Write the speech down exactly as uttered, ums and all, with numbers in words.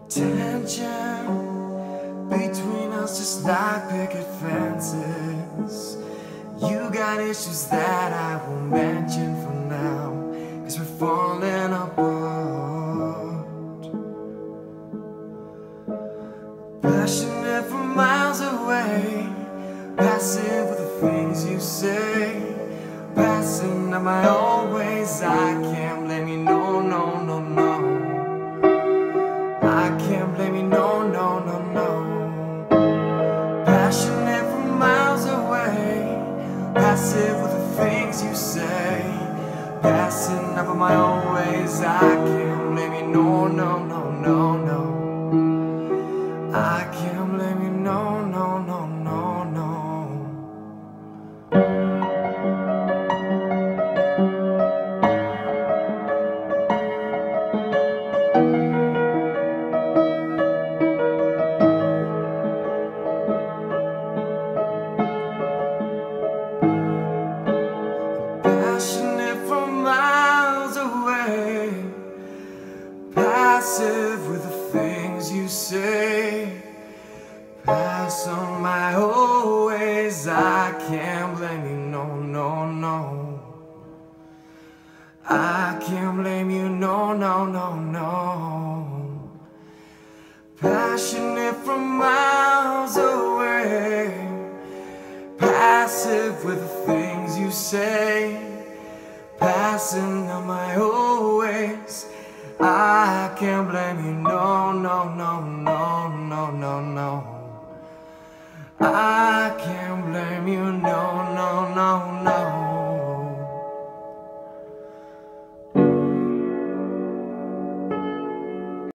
Tension between us just like picket fences. You got issues that I won't mention for now, 'cause we're falling apart. Passionate from miles away, passive with the things you say, passing up my own ways. I can't blame you, no, no, no, no. I can't blame you, no, no, no, no. Passionate from miles away, passive with the things you say, passing up on my own ways. I can't blame you, no, no, no, no, no. I can't blame you, no, no, no, no, no. Passionate from miles away, passive with the things you say, pass on my old ways. I can't blame you, no, no, no. I can't blame you, no, no, no, no. Passionate from miles away, passive with the things you say, passing on my old ways. I can't blame you, no, no, no, no, no, no, no. I can't blame you, no, no, no, no.